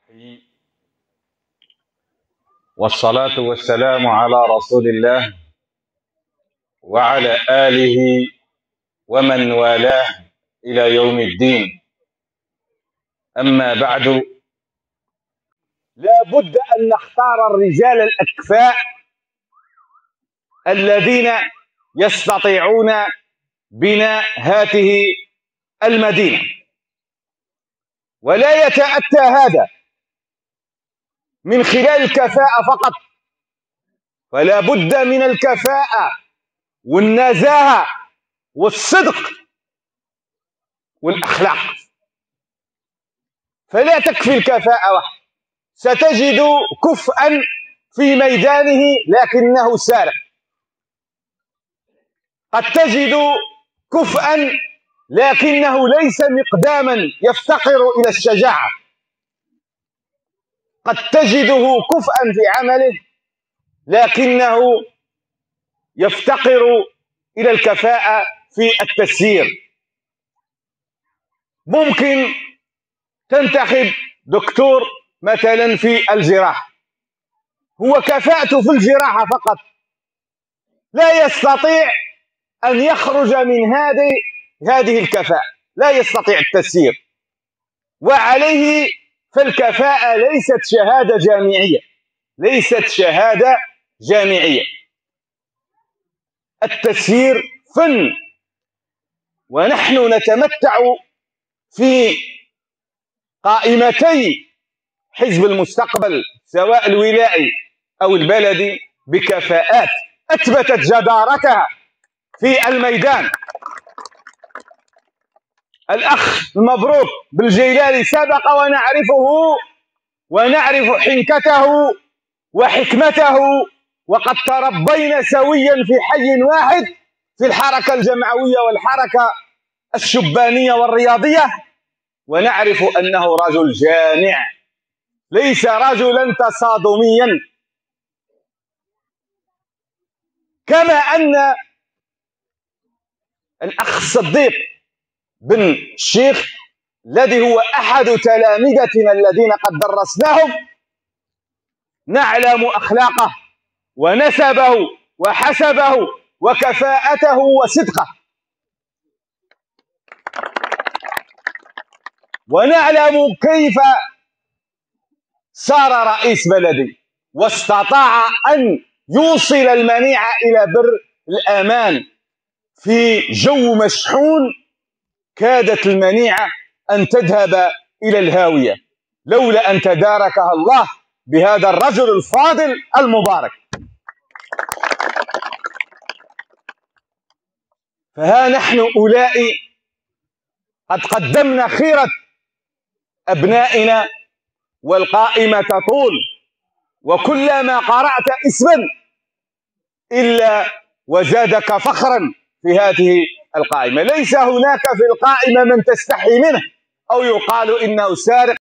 والصلاة والسلام على رسول الله وعلى آله ومن والاه إلى يوم الدين. أما بعد، لا بد أن نختار الرجال الأكفاء الذين يستطيعون بناء هذه المدينة، ولا يتأتى هذا من خلال الكفاءة فقط، فلا بد من الكفاءة والنزاهة والصدق والأخلاق، فلا تكفي الكفاءة وحده. ستجد كفءا في ميدانه لكنه سارق، قد تجد كفءا لكنه ليس مقداما يفتقر إلى الشجاعة، قد تجده كفءا في عمله لكنه يفتقر إلى الكفاءة في التسيير. ممكن تنتخب دكتور مثلا في الجراحة، هو كفاءته في الجراحة فقط، لا يستطيع أن يخرج من هذه الكفاءة، لا يستطيع التسيير، وعليه فالكفاءة ليست شهادة جامعية، ليست شهادة جامعية. التسيير فن، ونحن نتمتع في قائمتي حزب المستقبل سواء الولائي أو البلدي بكفاءات أثبتت جدارتها في الميدان. الأخ المبروك بالجيلاني سبق ونعرفه، ونعرف حنكته وحكمته، وقد تربينا سويا في حي واحد في الحركة الجمعوية والحركة الشبانية والرياضية، ونعرف أنه رجل جامع ليس رجلا تصادميا. كما أن الأخ الصديق بن الشيخ الذي هو أحد تلامذتنا الذين قد درسناهم نعلم أخلاقه ونسبه وحسبه وكفاءته وصدقه، ونعلم كيف صار رئيس بلدي واستطاع أن يوصل المنيعة إلى بر الأمان في جو مشحون كادت المنيعة أن تذهب إلى الهاوية لولا أن تداركها الله بهذا الرجل الفاضل المبارك. فها نحن أولئك قد قدمنا خيرة أبنائنا والقائمة تطول، وكلما قرأت اسما إلا وزادك فخرا في هذه القائمة. ليس هناك في القائمة من تستحي منه أو يقال إنه سارق